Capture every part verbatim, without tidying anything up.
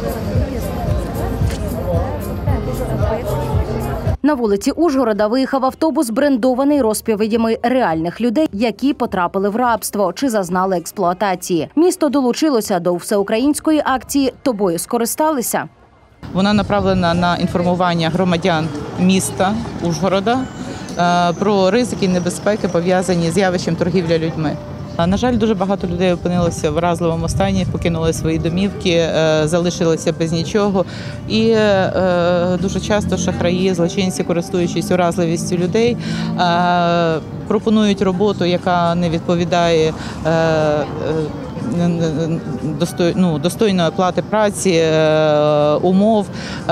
На вулиці Ужгорода виїхав автобус, брендований розповідями реальних людей, які потрапили в рабство чи зазнали експлуатації. Місто долучилося до всеукраїнської акції «Тобою скористалися». Вона направлена на інформування громадян міста Ужгорода про ризики і небезпеки, пов'язані з явищем торгівля людьми. На жаль, дуже багато людей опинилося в вразливому стані, покинули свої домівки, залишилися без нічого. І дуже часто шахраї, злочинці, користуючись уразливістю людей, пропонують роботу, яка не відповідає ну, достойної оплати праці, умов.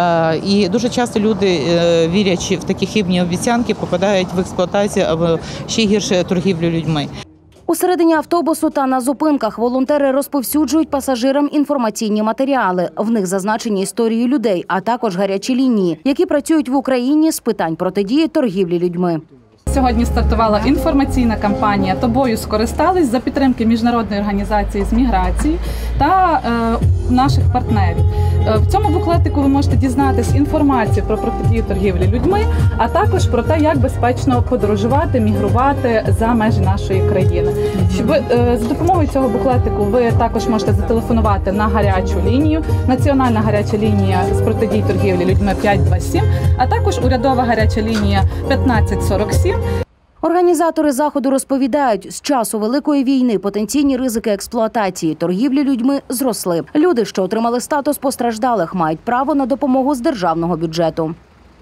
І дуже часто люди, вірячи в такі хибні обіцянки, попадають в експлуатацію або ще гірше торгівлю людьми. У середині автобусу та на зупинках волонтери розповсюджують пасажирам інформаційні матеріали. В них зазначені історії людей, а також гарячі лінії, які працюють в Україні з питань протидії торгівлі людьми. Сьогодні стартувала інформаційна кампанія «Тобою скористались» за підтримки Міжнародної організації з міграції та е, наших партнерів. В цьому буклетику ви можете дізнатись інформацію про протидію торгівлі людьми, а також про те, як безпечно подорожувати, мігрувати за межі нашої країни. Щоб е, за допомогою цього буклетику ви також можете зателефонувати на гарячу лінію, національна гаряча лінія з протидії торгівлі людьми п'ять два сім, а також урядова гаряча лінія п'ятнадцять сорок сім. Організатори заходу розповідають, з часу Великої війни потенційні ризики експлуатації торгівлі людьми зросли. Люди, що отримали статус постраждалих, мають право на допомогу з державного бюджету.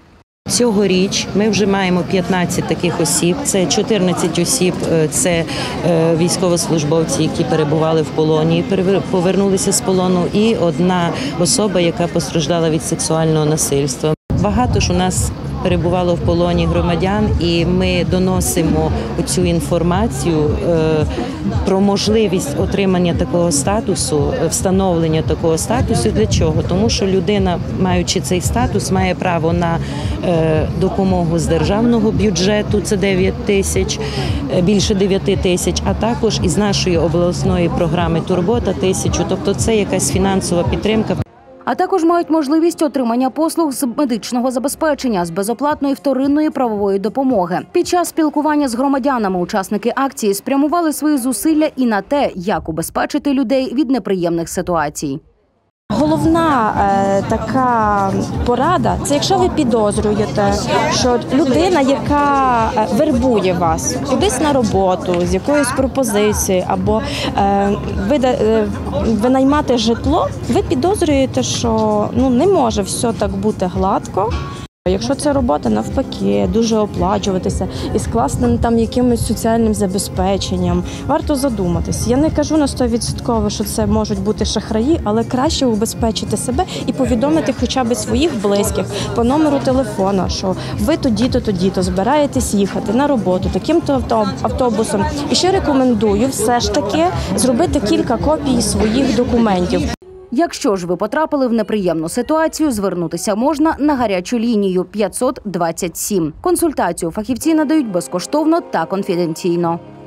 Цьогоріч ми вже маємо п'ятнадцять таких осіб, це чотирнадцять осіб, це військовослужбовці, які перебували в полоні, повернулися з полону, і одна особа, яка постраждала від сексуального насильства. Багато ж у нас перебувало в полоні громадян, і ми доносимо цю інформацію про можливість отримання такого статусу, встановлення такого статусу. Для чого? Тому що людина, маючи цей статус, має право на допомогу з державного бюджету, це дев'ять тисяч, більше дев'яти тисяч, а також із нашої обласної програми «Турбота» тисячу, тобто це якась фінансова підтримка. А також мають можливість отримання послуг з медичного забезпечення, з безоплатної вторинної правової допомоги. Під час спілкування з громадянами учасники акції спрямували свої зусилля і на те, як убезпечити людей від неприємних ситуацій. Головна е, така порада – це якщо ви підозрюєте, що людина, яка вербує вас кудись на роботу, з якоюсь пропозицією, або е, ви, е, винаймати житло, ви підозрюєте, що ну, не може все так бути гладко. Якщо ця робота навпаки дуже оплачуватися із класним там якимось соціальним забезпеченням, варто задуматись. Я не кажу на сто відсотків, що це можуть бути шахраї, але краще убезпечити себе і повідомити хоча б своїх близьких по номеру телефона, що ви тоді-то, тоді-то збираєтесь їхати на роботу таким-то автобусом. І ще рекомендую все ж таки зробити кілька копій своїх документів. Якщо ж ви потрапили в неприємну ситуацію, звернутися можна на гарячу лінію п'ятсот двадцять сім. Консультацію фахівці надають безкоштовно та конфіденційно.